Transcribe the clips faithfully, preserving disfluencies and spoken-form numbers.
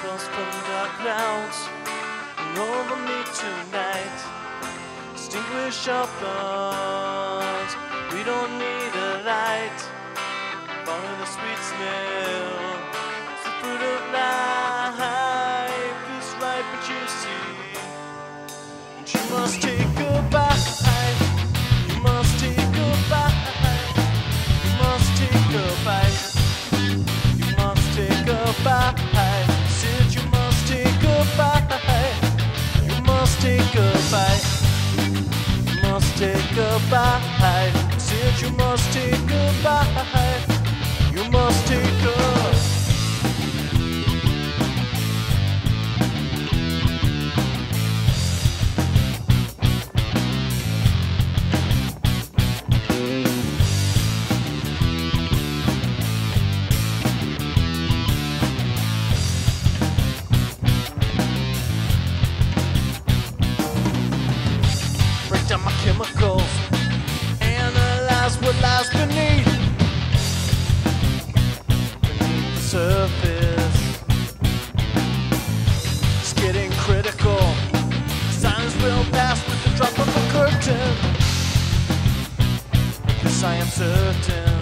Frost from dark clouds hang over me tonight. Extinguish our thoughts, we don't need a light. Follow the sweet smell, it's the fruit of life. It's ripe and juicy, and you must take a bite. You must take a bite. You must take a bite. You must take a bite. Said you must take a bite. You must take a bite. You must take a bite. Said you must take a bite. You must take a break down my chemicals, analyze what lies beneath. Surface, it's getting critical. Signs will pass with the drop of a curtain. Yes, I am certain.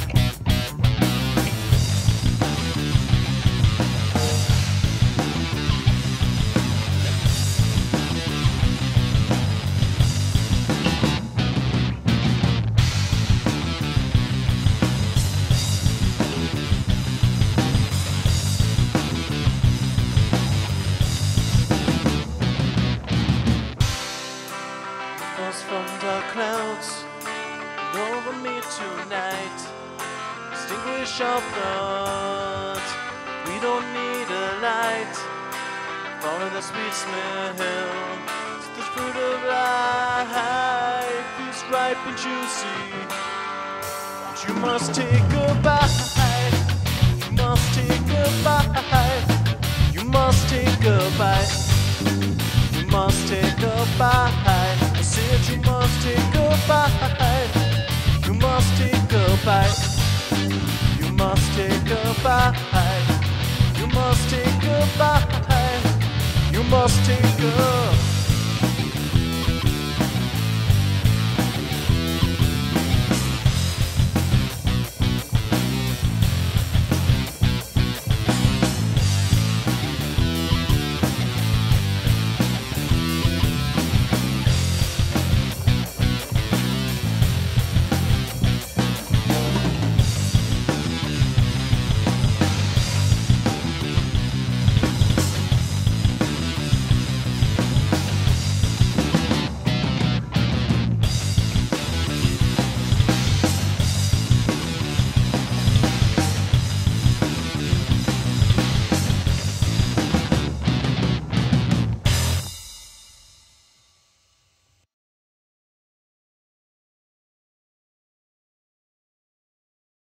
From dark clouds over me tonight. Extinguish our thoughts, we don't need a light. Follow the sweet smell, it's the fruit of life. It's ripe and juicy, and you must take a bite. You must take a bite. You must take a bite. You must take a bite. Said you must take a bite. You must take a bite. You must take a bite. You must take a bite. You must take a